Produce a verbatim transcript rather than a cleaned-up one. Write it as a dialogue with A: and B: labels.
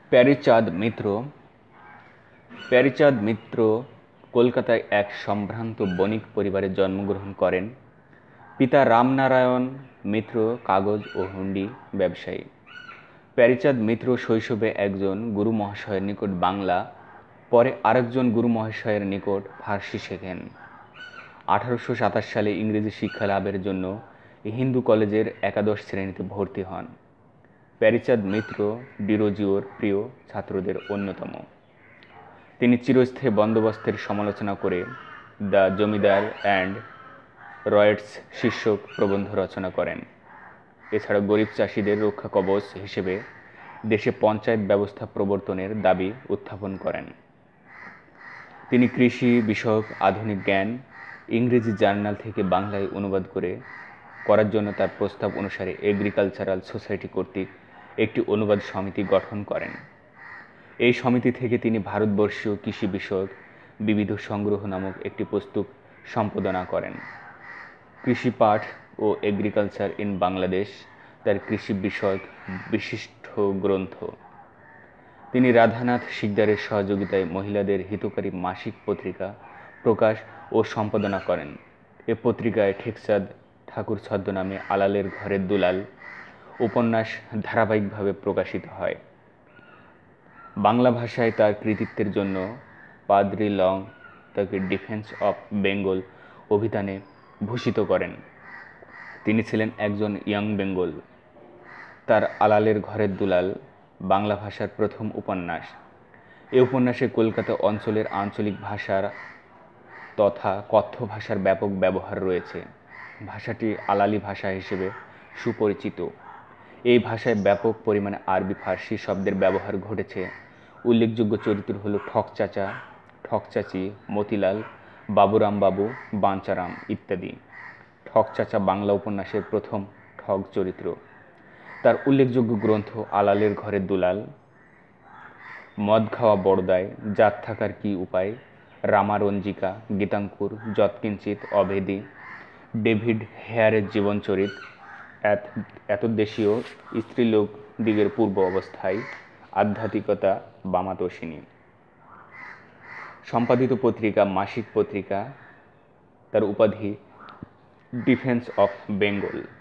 A: প্যারীচাঁদ মিত্র প্যারীচাঁদ মিত্র কলকাতায় এক সম্ভ্রান্ত বণিক পরিবারে জন্মগ্রহণ করেন। পিতা রামনারায়ণ মিত্র কাগজ ও হুন্ডি ব্যবসায়ী। প্যারীচাঁদ মিত্র শৈশবে একজন গুরু মহাশয়ের নিকট বাংলা, পরে আরেকজন গুরু মহাশয়ের নিকট ফার্সি শেখেন। আঠারোশো সাতাশ সালে ইংরেজি শিক্ষা লাভের জন্য হিন্দু কলেজের একাদশ শ্রেণীতে ভর্তি হন। প্যারীচাঁদ মিত্র ডিরোজিওর প্রিয় ছাত্রদের অন্যতম। তিনি চিরস্থায়ী বন্দোবস্তের সমালোচনা করে দ্য জমিদার অ্যান্ড রয়েটস শীর্ষক প্রবন্ধ রচনা করেন। এছাড়া গরিব চাষিদের রক্ষা কবচ হিসেবে দেশে পঞ্চায়েত ব্যবস্থা প্রবর্তনের দাবি উত্থাপন করেন। তিনি কৃষি বিষয়ক আধুনিক জ্ঞান ইংরেজি জার্নাল থেকে বাংলায় অনুবাদ করে করার জন্য তার প্রস্তাব অনুসারে এগ্রিকালচারাল সোসাইটি কর্তৃক একটি অনুবাদ সমিতি গঠন করেন। এই সমিতি থেকে তিনি ভারতবর্ষীয় কৃষি বিষয়ক বিবিধ সংগ্রহ নামক একটি পুস্তক সম্পাদনা করেন। কৃষি পাঠ ও এগ্রিকালচার ইন বাংলাদেশ তার কৃষি বিষয়ক বিশিষ্ট গ্রন্থ। তিনি রাধানাথ শিকদারের সহযোগিতায় মহিলাদের হিতকারী মাসিক পত্রিকা প্রকাশ ও সম্পাদনা করেন। এ পত্রিকায় ঠেকচাঁদ ঠাকুর ছদ্মনামে আলালের ঘরের দুলাল উপন্যাস ধারাবাহিকভাবে প্রকাশিত হয়। বাংলা ভাষায় তার কৃতিত্বের জন্য পাদ্রী লং তাকে ডিফেন্স অফ বেঙ্গল অভিধানে ভূষিত করেন। তিনি ছিলেন একজন ইয়াং বেঙ্গল। তার আলালের ঘরের দুলাল বাংলা ভাষার প্রথম উপন্যাস। এই উপন্যাসে কলকাতা অঞ্চলের আঞ্চলিক ভাষার তথা কথ্য ভাষার ব্যাপক ব্যবহার রয়েছে। ভাষাটি আলালি ভাষা হিসেবে সুপরিচিত। এই ভাষায় ব্যাপক পরিমাণে আরবি ফার্সি শব্দের ব্যবহার ঘটেছে। উল্লেখযোগ্য চরিত্র হল ঠক চাচা, ঠক চাচি, মতিলাল, বাবুরাম বাবু, বাঞ্চারাম ইত্যাদি। ঠক চাচা বাংলা উপন্যাসের প্রথম ঠগ চরিত্র। তার উল্লেখযোগ্য গ্রন্থ আলালের ঘরের দুলাল, মদ খাওয়া বড়দায়, জাত থাকার কি উপায়, রামারঞ্জিকা, গীতাঙ্কুর, যৎকিঞ্চিত, অভেদী, ডেভিড হেয়ারের জীবনচরিত, এতদ্দেশীয় স্ত্রীলোক দিগের পূর্ব অবস্থায়, আধ্যাত্মিকতা, বামাতোষিনী। সম্পাদিত পত্রিকা মাসিক পত্রিকা। তার উপাধি ডিফেন্স অফ বেঙ্গল।